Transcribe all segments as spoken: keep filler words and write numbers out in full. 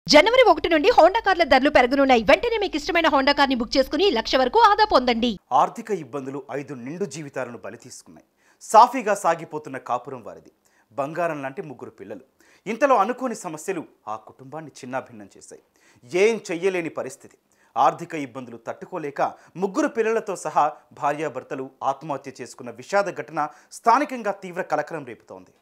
జనవరి ఒకటి నుండి హోండా కార్ల ధరలు పెరగనున్నాయి. వెంటనే మీకు ఇష్టమైన హోండా కార్ని బుక్ చేసుకుని లక్ష వరకు ఆదా పొందండి. ఆర్థిక ఇబ్బందులు ఐదు నిండు జీవితాలను బలి తీసుకున్నాయి. సాఫీగా సాగిపోతున్న కాపురం వారిది. బంగారం లాంటి ముగ్గురు పిల్లలు. ఇంతలో అనుకోని సమస్యలు ఆ కుటుంబాన్ని చిన్నాభిన్నం చేశాయి. ఏం చెయ్యలేని పరిస్థితి. ఆర్థిక ఇబ్బందులు తట్టుకోలేక ముగ్గురు పిల్లలతో సహా భార్యాభర్తలు ఆత్మహత్య చేసుకున్న విషాద ఘటన స్థానికంగా తీవ్ర కలకలం రేపుతోంది.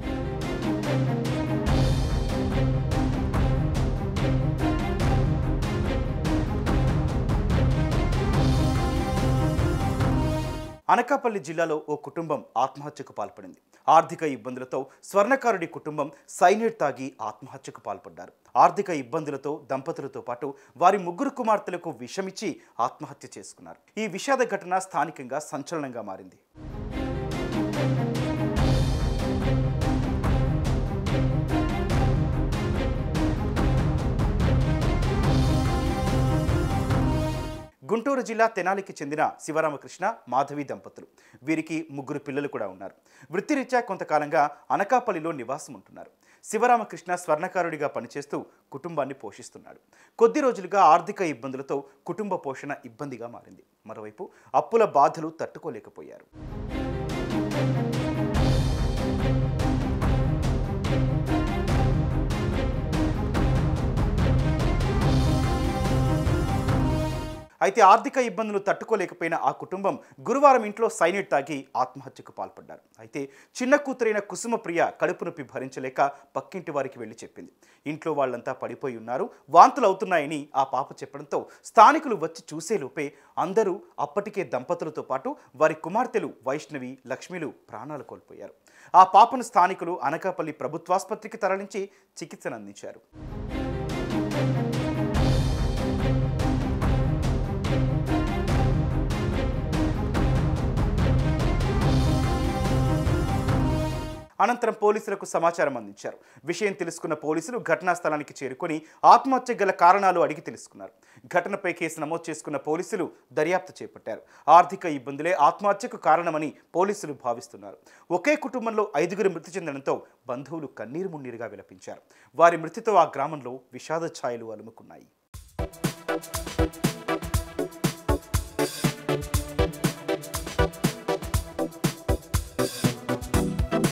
అనకాపల్లి జిల్లాలో ఓ కుటుంబం ఆత్మహత్యకు పాల్పడింది. ఆర్థిక ఇబ్బందులతో స్వర్ణకారుడి కుటుంబం సైనైడ్ తాగి ఆత్మహత్యకు పాల్పడ్డారు. ఆర్థిక ఇబ్బందులతో దంపతులతో పాటు వారి ముగ్గురు కుమార్తెలకు విషమిచ్చి ఆత్మహత్య చేసుకున్నారు. ఈ విషాద ఘటన స్థానికంగా సంచలనంగా మారింది. గుంటూరు జిల్లా తెనాలికి చెందిన శివరామకృష్ణ మాధవి దంపతులు. వీరికి ముగ్గురు పిల్లలు కూడా ఉన్నారు. వృత్తిరీత్యా కొంతకాలంగా అనకాపల్లిలో నివాసం ఉంటున్నారు. శివరామకృష్ణ స్వర్ణకారుడిగా పనిచేస్తూ కుటుంబాన్ని పోషిస్తున్నాడు. కొద్ది రోజులుగా ఆర్థిక ఇబ్బందులతో కుటుంబ పోషణ ఇబ్బందిగా మారింది. మరోవైపు అప్పుల బాధలు తట్టుకోలేకపోయారు. అయితే ఆర్థిక ఇబ్బందులు తట్టుకోలేకపోయిన ఆ కుటుంబం గురువారం ఇంట్లో సైనైడ్ తాగి ఆత్మహత్యకు పాల్పడ్డారు. అయితే చిన్న కూతురైన కుసుమ ప్రియ కడుపు నొప్పి భరించలేక పక్కింటి వారికి వెళ్లి చెప్పింది. ఇంట్లో వాళ్ళంతా పడిపోయి ఉన్నారు, వాంతులు అవుతున్నాయని ఆ పాప చెప్పడంతో స్థానికులు వచ్చి చూసేలోపే అందరూ అప్పటికే దంపతులతో పాటు వారి కుమార్తెలు వైష్ణవి, లక్ష్మిలు ప్రాణాలు కోల్పోయారు. ఆ పాపను స్థానికులు అనకాపల్లి ప్రభుత్వాసుపత్రికి తరలించి చికిత్సను అందించారు. అనంతరం పోలీసులకు సమాచారం అందించారు. విషయం తెలుసుకున్న పోలీసులు ఘటనా స్థలానికి చేరుకొని ఆత్మహత్య గల కారణాలు అడిగి తెలుసుకున్నారు. ఘటనపై కేసు నమోదు చేసుకున్న పోలీసులు దర్యాప్తు చేపట్టారు. ఆర్థిక ఇబ్బందులే ఆత్మహత్యకు కారణమని పోలీసులు భావిస్తున్నారు. ఒకే కుటుంబంలో ఐదుగురు మృతి చెందడంతో బంధువులు కన్నీరు మున్నీరుగా విలపించారు. వారి మృతితో ఆ గ్రామంలో విషాద ఛాయలు అలుముకున్నాయి.